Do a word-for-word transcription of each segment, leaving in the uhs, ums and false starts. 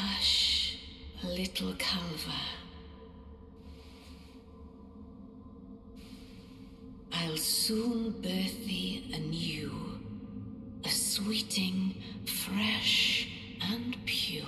Hush, little Calva. I'll soon birth thee anew, a sweeting, fresh and pure.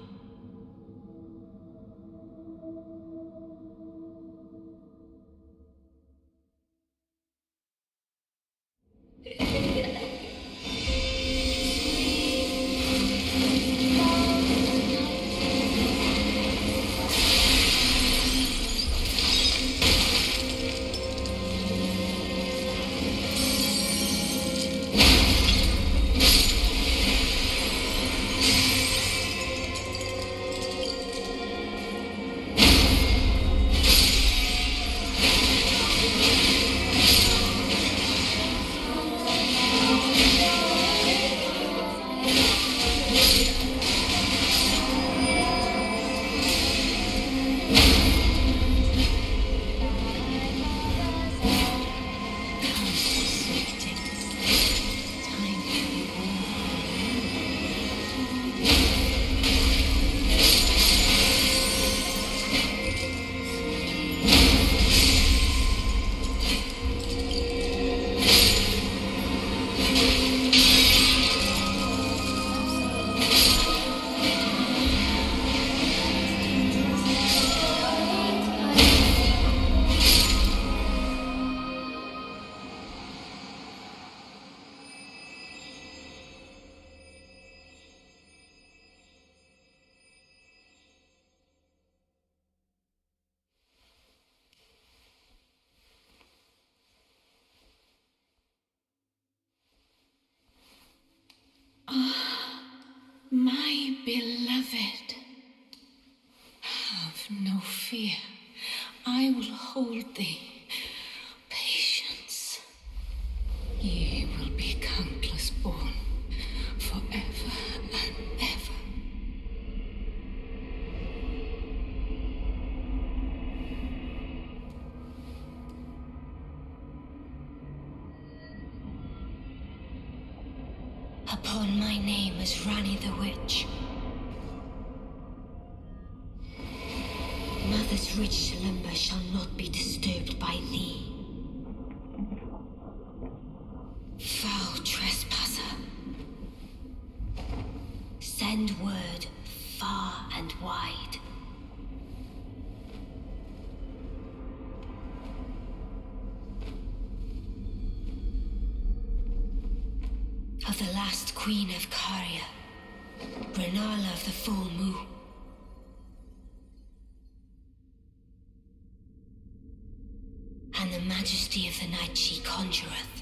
My beloved, have no fear. I will hold thee. Patience. Ye will be countless born, forever and ever. Upon my name as Ranni the Witch. Mother's rich slumber shall not be disturbed by thee. Foul trespasser. Send word far and wide. Of the last queen of Caria, Rennala of the full moon. And the majesty of the night she conjureth.